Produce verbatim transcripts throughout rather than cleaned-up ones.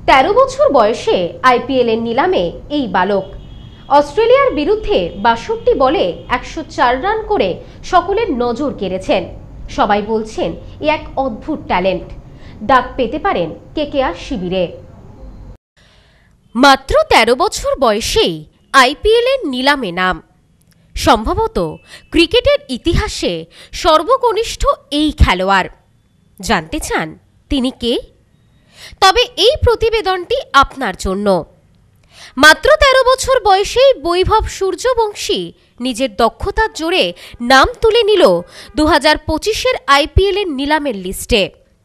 তেরো বছর বয়সে আইপিএল এর নিলামে এই বালক অস্ট্রেলিয়ার বিরুদ্ধে বাষট্টি বলে একশো চার রান করে সকলের নজর কেড়েছেন। সবাই বলছেন এ এক অদ্ভুত ট্যালেন্ট, ডাক পেতে পারেন কেকেআর শিবিরে। মাত্র তেরো বছর বয়সেই আইপিএল এর নিলামে নাম, সম্ভবত ক্রিকেটের ইতিহাসে সর্বকনিষ্ঠ এই খেলোয়াড়। জানতে চান তিনি কে? তবে এই প্রতিবেদনটি আপনার জন্য। মাত্র তেরো বছর বয়সেই বৈভব সূর্যবংশী নিজের দক্ষতার জোরে নাম তুলে নিল দু হাজার পঁচিশের আইপিএল এর নিলামের লিস্টে।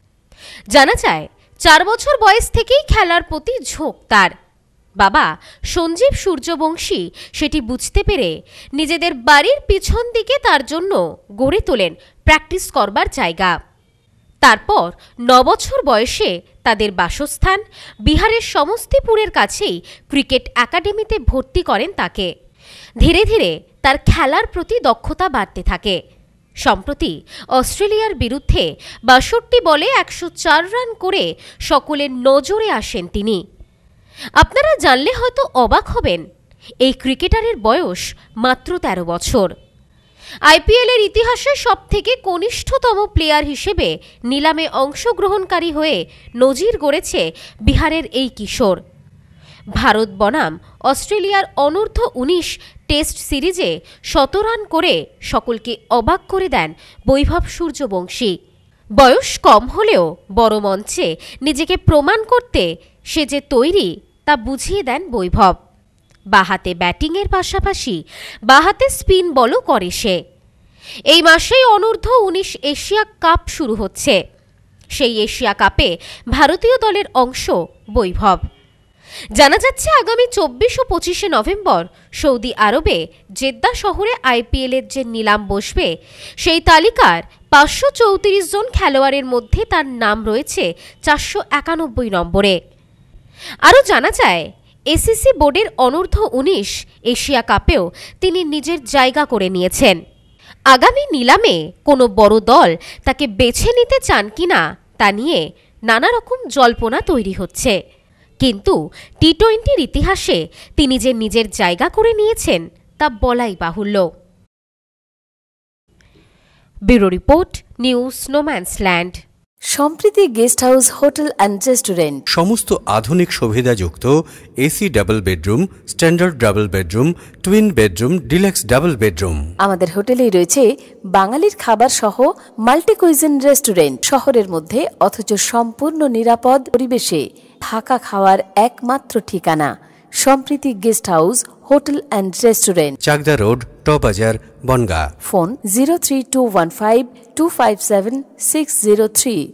জানা যায় চার বছর বয়স থেকেই খেলার প্রতি ঝোঁক তার। বাবা সঞ্জীব সূর্যবংশী সেটি বুঝতে পেরে নিজেদের বাড়ির পিছন দিকে তার জন্য গড়ে তোলেন প্র্যাকটিস করবার জায়গা। তারপর ন বছর বয়সে তাদের বাসস্থান বিহারের সমস্তিপুরের কাছেই ক্রিকেট একাডেমিতে ভর্তি করেন তাকে। ধীরে ধীরে তার খেলার প্রতি দক্ষতা বাড়তে থাকে। সম্প্রতি অস্ট্রেলিয়ার বিরুদ্ধে বাষট্টি বলে একশো চার রান করে সকলের নজরে আসেন তিনি। আপনারা জানলে হয়তো অবাক হবেন, এই ক্রিকেটারের বয়স মাত্র তেরো বছর। আইপিএল এর ইতিহাসে সবথেকে কনিষ্ঠতম প্লেয়ার হিসেবে নিলামে অংশগ্রহণকারী হয়ে নজির গড়েছে বিহারের এই কিশোর। ভারত বনাম অস্ট্রেলিয়ার অনূর্ধ্ব উনিশ টেস্ট সিরিজে শত রান করে সকলকে অবাক করে দেন বৈভব সূর্যবংশী। বয়স কম হলেও বড় মঞ্চে নিজেকে প্রমাণ করতে সে যে তৈরি তা বুঝিয়ে দেন বৈভব। বাহাতে ব্যাটিংয়ের পাশাপাশি বাহাতে স্পিন বলও করে সে। এই মাসেই অনূর্ধ্ব উনিশ এশিয়া কাপ শুরু হচ্ছে। সেই এশিয়া কাপে ভারতীয় দলের অংশ বৈভব। জানা যাচ্ছে আগামী চব্বিশ ও পঁচিশে নভেম্বর সৌদি আরবে জেদ্দা শহরে আইপিএল এর যে নিলাম বসবে, সেই তালিকার পাঁচশো চৌত্রিশ জন খেলোয়াড়ের মধ্যে তার নাম রয়েছে চারশো একানব্বই নম্বরে। আরও জানা যায় এসিসি বোর্ডের অনূর্ধ্ব উনিশ এশিয়া কাপেও তিনি নিজের জায়গা করে নিয়েছেন। আগামী নিলামে কোনো বড় দল তাকে বেছে নিতে চান কিনা তা নিয়ে নানা রকম জল্পনা তৈরি হচ্ছে, কিন্তু টি টোয়েন্টির ইতিহাসে তিনি যে নিজের জায়গা করে নিয়েছেন তা বলাই বাহুল্য। Bureau report, news no man's land. Sampriti guest house hotel and restaurant. সমস্ত আধুনিক সুবিধাযুক্ত AC double bedroom, standard double bedroom, twin bedroom, deluxe double bedroom. আমাদের হোটেলেই রয়েছে বাঙালির খাবার সহ মাল্টি কুইজিন রেস্টুরেন্ট। শহরের মধ্যে অথচ সম্পূর্ণ নিরাপদ পরিবেশে থাকা খাওয়ার একমাত্র ঠিকানা Sampriti guest house hotel and restaurant, Chakdah road, টবাজার, Bongaon. Phone zero three two one five two five seven six zero three.